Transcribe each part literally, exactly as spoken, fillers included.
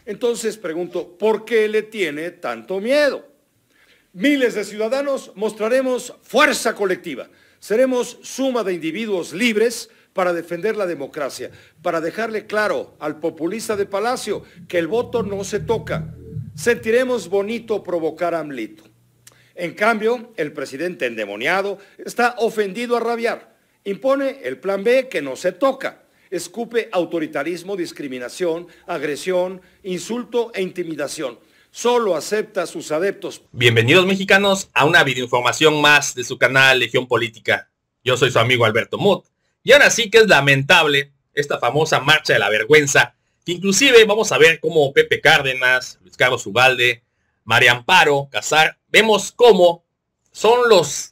Entonces pregunto, ¿por qué le tiene tanto miedo? Miles de ciudadanos mostraremos fuerza colectiva. Seremos suma de individuos libres para defender la democracia, para dejarle claro al populista de Palacio que el voto no se toca. Sentiremos bonito provocar a AMLito. En cambio, el presidente endemoniado está ofendido a rabiar. Impone el plan B que no se toca. Escupe autoritarismo, discriminación, agresión, insulto e intimidación. Solo acepta a sus adeptos. Bienvenidos mexicanos a una videoinformación más de su canal Legión Política. Yo soy su amigo Alberto Muth. Y ahora sí que es lamentable esta famosa marcha de la vergüenza, que inclusive vamos a ver cómo Pepe Cárdenas, Luis Carlos Ugalde, María Amparo Casar, vemos cómo son los,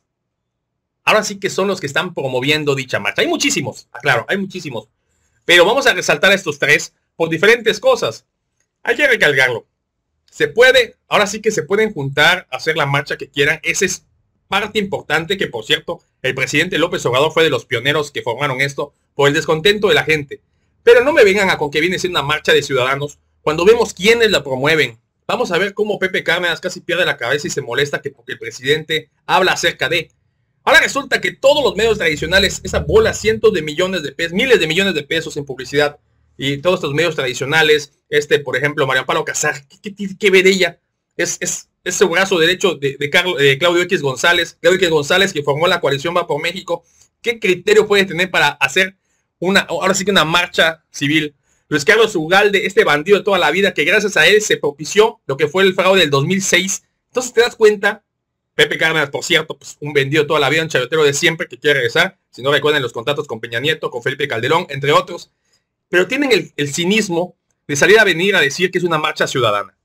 ahora sí que son los que están promoviendo dicha marcha. Hay muchísimos, aclaro, hay muchísimos. Pero vamos a resaltar a estos tres por diferentes cosas. Hay que recalcarlo. Se puede, ahora sí que se pueden juntar, hacer la marcha que quieran. Esa es parte importante que, por cierto, el presidente López Obrador fue de los pioneros que formaron esto por el descontento de la gente. Pero no me vengan a con que viene siendo una marcha de ciudadanos cuando vemos quiénes la promueven. Vamos a ver cómo Pepe Cárdenas casi pierde la cabeza y se molesta que porque el presidente habla acerca de... Ahora resulta que todos los medios tradicionales, esa bola, cientos de millones de pesos, miles de millones de pesos en publicidad, y todos estos medios tradicionales, este, por ejemplo, María Amparo Casar, ¿qué tiene que ver ella? Es, es, es su brazo derecho de, de, Carlos, de Claudio X González, Claudio X González, que formó la coalición Va por México. ¿Qué criterio puede tener para hacer una, ahora sí que una marcha civil? Luis Carlos Ugalde, este bandido de toda la vida, que gracias a él se propició lo que fue el fraude del dos mil seis. Entonces te das cuenta, Pepe Cárdenas, por cierto, pues un vendido de toda la vida, un chayotero de siempre que quiere regresar. Si no recuerdan los contratos con Peña Nieto, con Felipe Calderón, entre otros. Pero tienen el, el cinismo de salir a venir a decir que es una marcha ciudadana.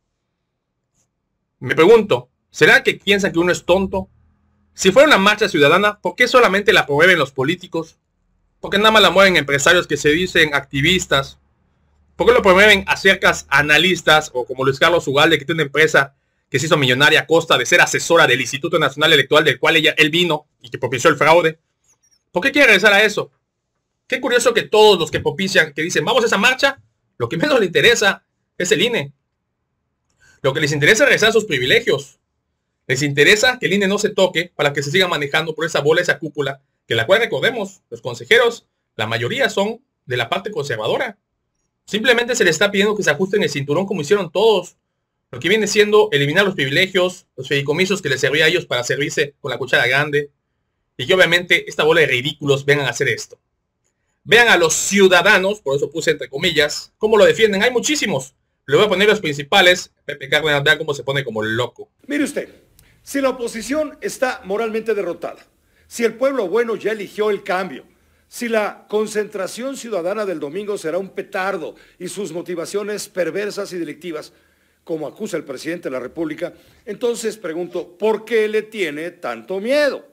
Me pregunto, ¿será que piensan que uno es tonto? Si fuera una marcha ciudadana, ¿por qué solamente la promueven los políticos? ¿Por qué nada más la mueven empresarios que se dicen activistas? ¿Por qué lo promueven acerca analistas o como Luis Carlos Ugalde, que tiene una empresa que se hizo millonaria a costa de ser asesora del Instituto Nacional Electoral, del cual ella, él vino y que propició el fraude? ¿Por qué quiere regresar a eso? Qué curioso que todos los que propician, que dicen, vamos a esa marcha, lo que menos le interesa es el I N E. Lo que les interesa es regresar a sus privilegios. Les interesa que el I N E no se toque para que se siga manejando por esa bola, esa cúpula, que la cual recordemos, los consejeros, la mayoría son de la parte conservadora. Simplemente se les está pidiendo que se ajusten el cinturón como hicieron todos. Lo que viene siendo eliminar los privilegios, los fideicomisos que les servía a ellos para servirse con la cuchara grande. Y que obviamente esta bola de ridículos vengan a hacer esto. Vean a los ciudadanos, por eso puse entre comillas, cómo lo defienden. Hay muchísimos. Le voy a poner los principales. Pepe Cárdenas, vean cómo se pone como loco. Mire usted, si la oposición está moralmente derrotada, si el pueblo bueno ya eligió el cambio, si la concentración ciudadana del domingo será un petardo y sus motivaciones perversas y delictivas, como acusa el presidente de la República, entonces pregunto, ¿por qué le tiene tanto miedo?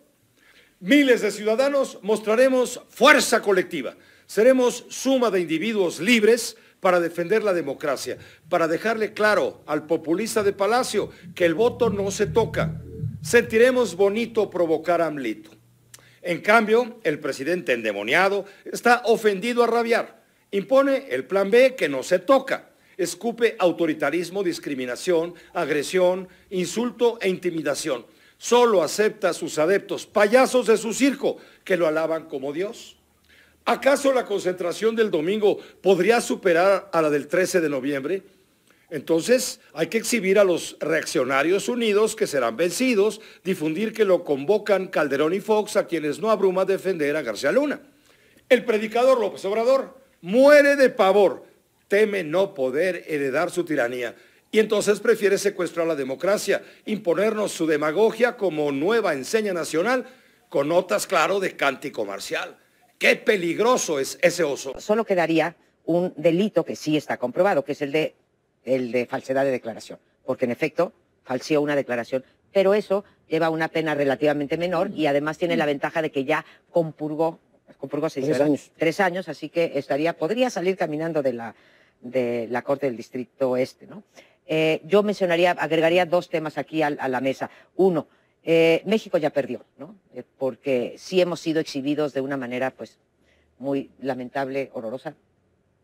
Miles de ciudadanos mostraremos fuerza colectiva. Seremos suma de individuos libres para defender la democracia, para dejarle claro al populista de Palacio que el voto no se toca. Sentiremos bonito provocar a AMLito. En cambio, el presidente endemoniado está ofendido a rabiar. Impone el plan B que no se toca. Escupe autoritarismo, discriminación, agresión, insulto e intimidación. Solo acepta a sus adeptos, payasos de su circo, que lo alaban como Dios. ¿Acaso la concentración del domingo podría superar a la del trece de noviembre? Entonces hay que exhibir a los reaccionarios unidos que serán vencidos, difundir que lo convocan Calderón y Fox, a quienes no abruma defender a García Luna. El predicador López Obrador muere de pavor, teme no poder heredar su tiranía. Y entonces prefiere secuestrar la democracia, imponernos su demagogia como nueva enseña nacional, con notas, claro, de cántico marcial. ¡Qué peligroso es ese oso! Solo quedaría un delito que sí está comprobado, que es el de, el de falsedad de declaración. Porque en efecto, falseó una declaración, pero eso lleva una pena relativamente menor y además tiene la ventaja de que ya compurgó, compurgó seis tres años. Tres años, así que estaría, podría salir caminando de la, de la Corte del Distrito Este, ¿no? Eh, yo mencionaría, agregaría dos temas aquí a, a la mesa. Uno, eh, México ya perdió, ¿no? Eh, porque sí hemos sido exhibidos de una manera, pues, muy lamentable, horrorosa,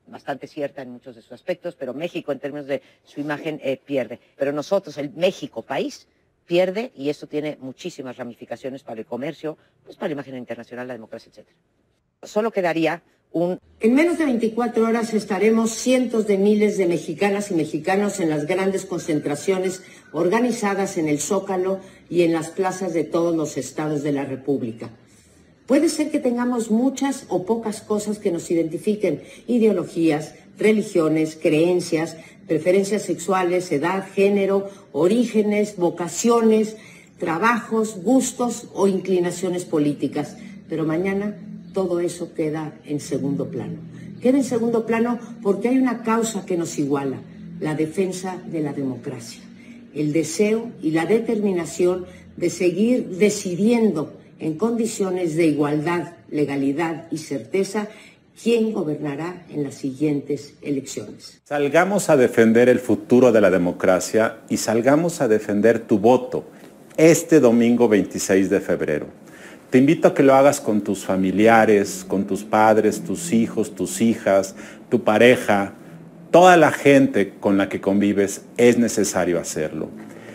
bastante cierta en muchos de sus aspectos, pero México en términos de su imagen eh, pierde. Pero nosotros, el México país, pierde y eso tiene muchísimas ramificaciones para el comercio, pues para la imagen internacional, la democracia, etcétera. Solo quedaría un... En menos de veinticuatro horas estaremos cientos de miles de mexicanas y mexicanos en las grandes concentraciones organizadas en el Zócalo y en las plazas de todos los estados de la República. Puede ser que tengamos muchas o pocas cosas que nos identifiquen, ideologías, religiones, creencias, preferencias sexuales, edad, género, orígenes, vocaciones, trabajos, gustos o inclinaciones políticas. Pero mañana todo eso queda en segundo plano. Queda en segundo plano porque hay una causa que nos iguala, la defensa de la democracia, el deseo y la determinación de seguir decidiendo en condiciones de igualdad, legalidad y certeza quién gobernará en las siguientes elecciones. Salgamos a defender el futuro de la democracia y salgamos a defender tu voto este domingo veintiséis de febrero. Te invito a que lo hagas con tus familiares, con tus padres, tus hijos, tus hijas, tu pareja, toda la gente con la que convives. Es necesario hacerlo.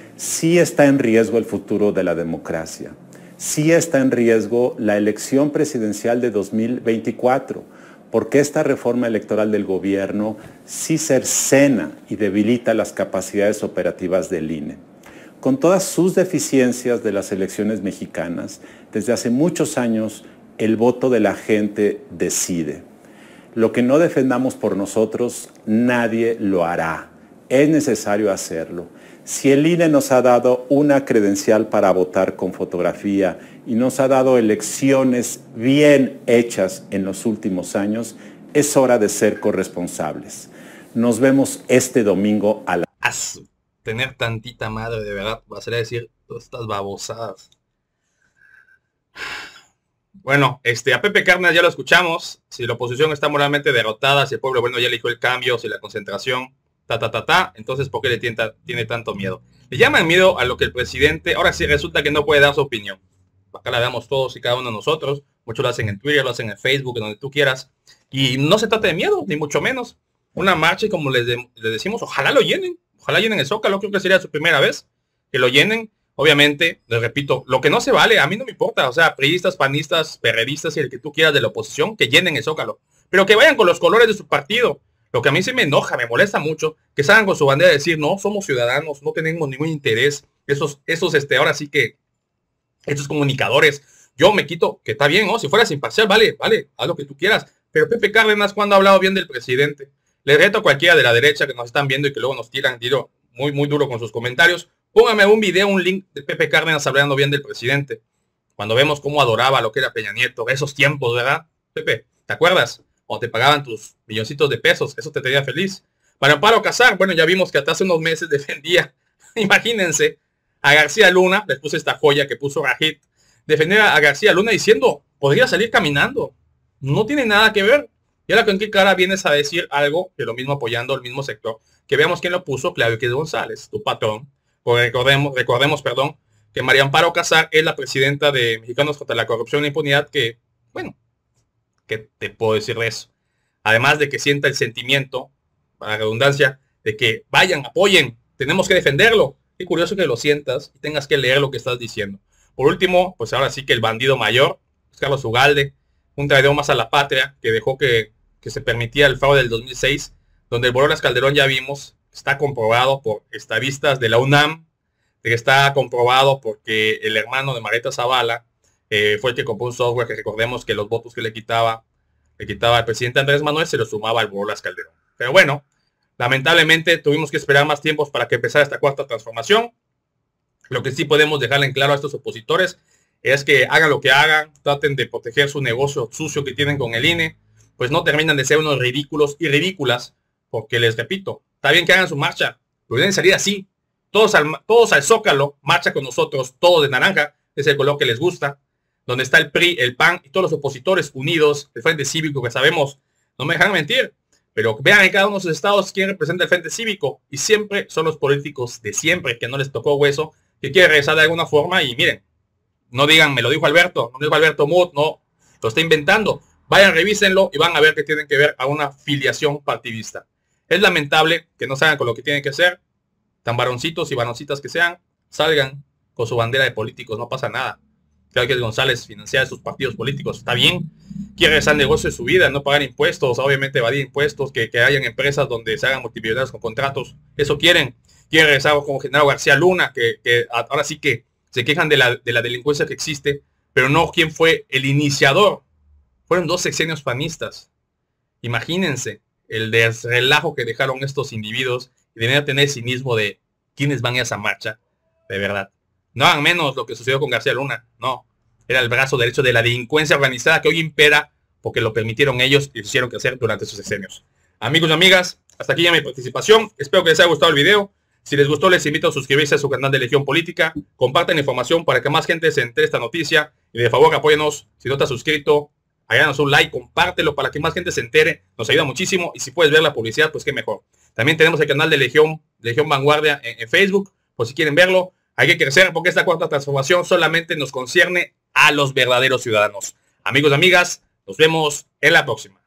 Sí está en riesgo el futuro de la democracia. Sí está en riesgo la elección presidencial de dos mil veinticuatro, porque esta reforma electoral del gobierno sí cercena y debilita las capacidades operativas del I N E. Con todas sus deficiencias de las elecciones mexicanas, desde hace muchos años el voto de la gente decide. Lo que no defendamos por nosotros, nadie lo hará. Es necesario hacerlo. Si el I N E nos ha dado una credencial para votar con fotografía y nos ha dado elecciones bien hechas en los últimos años, es hora de ser corresponsables. Nos vemos este domingo a la... As, tener tantita madre, de verdad, vas a decir todas estas babosadas. Bueno, este, a Pepe Cárdenas ya lo escuchamos. Si la oposición está moralmente derrotada, si el pueblo bueno ya eligió el cambio, si la concentración... Ta, ta, ta, ta, entonces ¿por qué le tiene, tiene tanto miedo? Le llaman miedo a lo que el presidente, ahora sí resulta que no puede dar su opinión. Acá la damos todos y cada uno de nosotros, muchos lo hacen en Twitter, lo hacen en Facebook, en donde tú quieras, y no se trata de miedo, ni mucho menos. Una marcha y como les, de, les decimos, ojalá lo llenen, ojalá llenen el Zócalo, creo que sería su primera vez, que lo llenen. Obviamente, les repito, lo que no se vale, a mí no me importa, o sea, priistas, panistas, perredistas y el que tú quieras de la oposición, que llenen el Zócalo, pero que vayan con los colores de su partido. Lo que a mí sí me enoja, me molesta mucho, que salgan con su bandera a decir, no, somos ciudadanos, no tenemos ningún interés. Esos, esos, este, ahora sí que, estos comunicadores, yo me quito, que está bien, ¿no? Si fueras imparcial, vale, vale, haz lo que tú quieras. Pero Pepe Cárdenas, ¿cuándo ha hablado bien del presidente? Le reto a cualquiera de la derecha que nos están viendo y que luego nos tiran tiro muy, muy duro con sus comentarios. Póngame un video, un link de Pepe Cárdenas hablando bien del presidente. Cuando vemos cómo adoraba lo que era Peña Nieto, esos tiempos, ¿verdad? Pepe, ¿te acuerdas? O te pagaban tus milloncitos de pesos, eso te tenía feliz. Para Amparo Casar, bueno, ya vimos que hasta hace unos meses defendía, imagínense, a García Luna, les puse esta joya que puso Rajit, defender a García Luna diciendo, podría salir caminando, no tiene nada que ver. Y ahora con qué cara vienes a decir algo, que lo mismo apoyando al mismo sector, que veamos quién lo puso, Claudio X González, tu patrón. Porque recordemos, recordemos, perdón, que María Amparo Casar es la presidenta de Mexicanos contra la Corrupción e Impunidad, que, bueno, ¿qué te puedo decir de eso? Además de que sienta el sentimiento, para la redundancia, de que vayan, apoyen, tenemos que defenderlo. Qué curioso que lo sientas y tengas que leer lo que estás diciendo. Por último, pues ahora sí que el bandido mayor, Carlos Ugalde, un traidor más a la patria, que dejó que, que se permitía el fraude del dos mil seis, donde el Borolas Calderón ya vimos, está comprobado por estadistas de la UNAM, de que está comprobado porque el hermano de Marieta Zavala, Eh, fue el que compró un software que recordemos que los votos que le quitaba le quitaba al presidente Andrés Manuel se lo sumaba al Borolas Calderón. Pero bueno, lamentablemente tuvimos que esperar más tiempos para que empezara esta cuarta transformación. Lo que sí podemos dejarle en claro a estos opositores es que hagan lo que hagan, traten de proteger su negocio sucio que tienen con el I N E, pues no terminan de ser unos ridículos y ridículas, porque les repito, está bien que hagan su marcha, pero deben salir así, todos al, todos al Zócalo, marcha con nosotros, todos de naranja, es el color que les gusta, donde está el P R I, el P A N y todos los opositores unidos, el Frente Cívico, que sabemos, no me dejan mentir, pero vean en cada uno de sus estados quién representa el Frente Cívico, y siempre son los políticos de siempre, que no les tocó hueso, que quieren regresar de alguna forma, y miren, no digan, me lo dijo Alberto, no me lo dijo Alberto Muth, no, lo está inventando, Vayan, revísenlo y van a ver que tienen que ver a una filiación partidista. Es lamentable que no salgan con lo que tienen que ser, tan varoncitos y varoncitas que sean, salgan con su bandera de políticos, no pasa nada. Claro que González financia sus partidos políticos, está bien, quiere hacer negocio de su vida, no pagar impuestos, obviamente evadir impuestos, que, que hayan empresas donde se hagan multimillonarios con contratos, eso quieren. Quiere regresar con Genaro García Luna, que, que ahora sí que se quejan de la, de la delincuencia que existe, pero no quién fue el iniciador. Fueron dos sexenios panistas. Imagínense el desrelajo que dejaron estos individuos y deben tener el cinismo de quiénes van a esa marcha, de verdad. No hagan menos lo que sucedió con García Luna, no. Era el brazo derecho de la delincuencia organizada que hoy impera porque lo permitieron ellos y lo hicieron crecer durante sus sexenios. Amigos y amigas, hasta aquí ya mi participación. Espero que les haya gustado el video. Si les gustó, les invito a suscribirse a su canal de Legión Política. Compartan la información para que más gente se entere de esta noticia. Y de favor, apóyenos. Si no te has suscrito, háganos un like, compártelo para que más gente se entere. Nos ayuda muchísimo. Y si puedes ver la publicidad, pues qué mejor. También tenemos el canal de Legión, Legión Vanguardia en, en Facebook, por si quieren verlo. Hay que crecer porque esta cuarta transformación solamente nos concierne a los verdaderos ciudadanos. Amigos y amigas, nos vemos en la próxima.